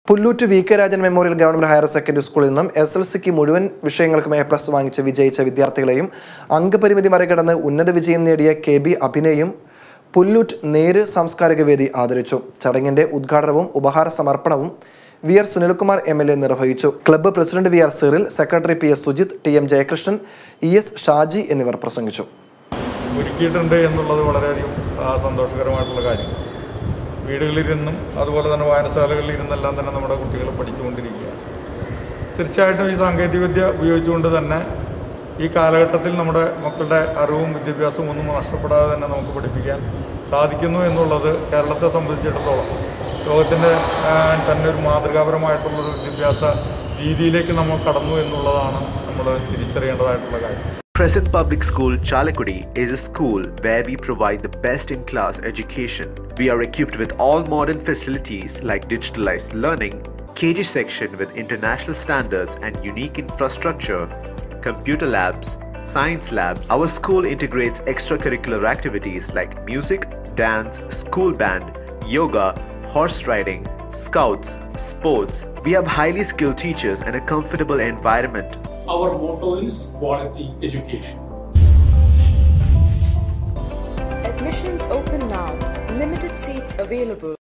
Pullut V K Rajan memorial government higher secondary സ്കൂളിൽ നിന്നും SLCക്ക് മുഴുവൻ വിഷയങ്ങൾക്കും A+ വാങ്ങിച്ച് വിജയിച്ച വിദ്യാർത്ഥികളെയും അംഗപരിമിതി മറികടന്ന് ഉന്നത വിജയം നേടിയ KB അഭിനയും പുല്ലൂറ്റ് നേര് സാംസ്കാരിക വേദി ആദരിച്ചു. ചടങ്ങിന്റെ ഉദ്ഘാടനവും ഉപഹാര സമർപ്പണവും VR സുനിൽകുമാർ MLA നിർവഹിച്ചു. Club president VR Cyril, secretary PS Sujith, TM Jayakrishnan, ES Shaji എന്നിവർ പ്രസംഗിച്ചു. ഒരുക്കിയിട്ടുണ്ട് എന്നുള്ളത് വളരെയധികം സന്തോഷകരമായിട്ടുള്ള കാര്യം. വീടുകളിലിരുന്നും അതുപോലെ തന്നെ വായനശാലകളിലിരുന്നെല്ലാം തന്നെ നമ്മുടെ കുട്ടികൾ പഠിച്ചുകൊണ്ടിരിക്കുകയാണ്. തീർച്ചയായിട്ടും ഈ സാങ്കേതികവിദ്യ ഉപയോഗിച്ചുകൊണ്ട് തന്നെ ഈ കാലഘട്ടത്തിൽ നമ്മുടെ മക്കളുടെ അറിവും വിദ്യാഭ്യാസവും ഒന്നും നഷ്ടപ്പെടാതെ തന്നെ നമുക്ക് പഠിപ്പിക്കാൻ സാധിക്കുന്നു എന്നുള്ളത് കേരളത്തെ സംബന്ധിച്ചിടത്തോളം ലോകത്തിൻ്റെ തന്നെ ഒരു മാതൃകാപരമായിട്ടുള്ളൊരു വിദ്യാഭ്യാസ രീതിയിലേക്ക് നമ്മൾ കടന്നു എന്നുള്ളതാണ് നമ്മൾ തിരിച്ചറിയേണ്ടതായിട്ടുള്ള കാര്യം. Crescent Public School, Chalakudi is a school where we provide the best-in-class education. We are equipped with all modern facilities like digitalized learning, KG section with international standards and unique infrastructure, computer labs, science labs. Our school integrates extracurricular activities like music, dance, school band, yoga, horse riding, scouts, sports. We have highly skilled teachers and a comfortable environment. Our motto is quality education. Admissions open now. Limited seats available.